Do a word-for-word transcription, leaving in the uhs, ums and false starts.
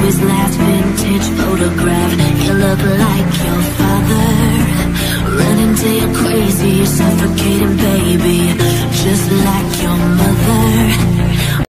his last vintage photograph. You look like your father. Running till you're crazy, suffocating